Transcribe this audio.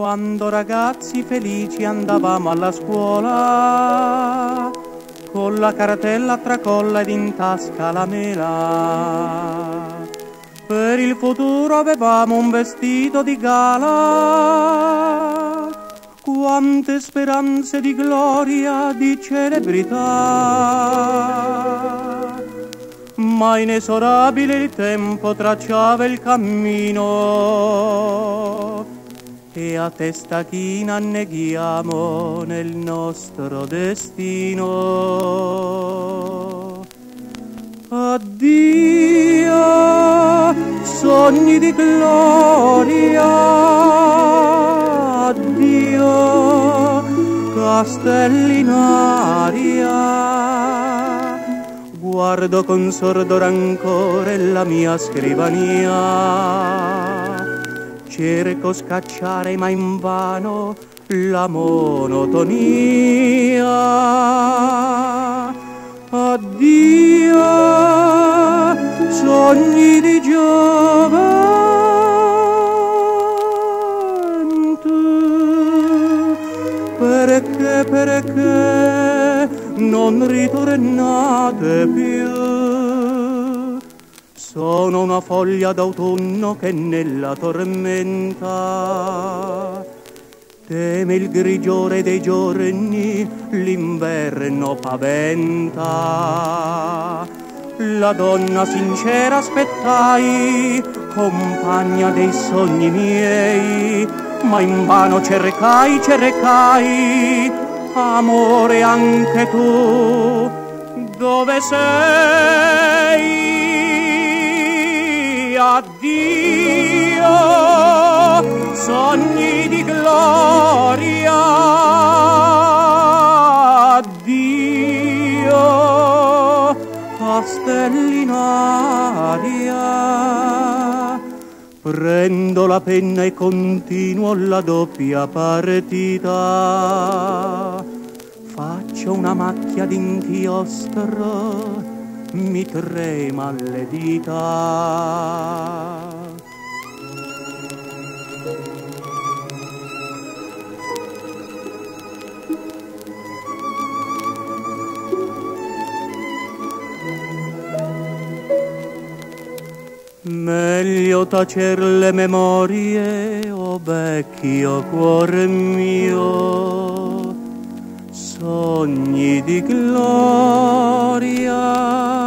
Quando ragazzi felici andavamo alla scuola, con la cartella a tracolla ed in tasca la mela. Per il futuro avevamo un vestito di gala, quante speranze di gloria, di celebrità. Ma inesorabile il tempo tracciava il cammino e a testa china anneghiamo nel nostro destino. Addio, sogni di gloria, addio, castelli in aria. Guardo con sordo rancore la mia scrivania, cerco scacciare ma invano la monotonia. Addio, sogni di gioventù, perché non ritornate più. Sono una foglia d'autunno che nella tormenta teme il grigiore dei giorni, l'inverno paventa. La donna sincera aspettai, compagna dei sogni miei, ma invano cercai, amore anche tu, dove sei? Addio, sogni di gloria, addio, castelli in aria. Prendo la penna e continuo la doppia partita. Faccio una macchia d'inchiostro, mi trema le dita. Meglio tacer le memorie, o vecchio cuore mio, sogni di gloria.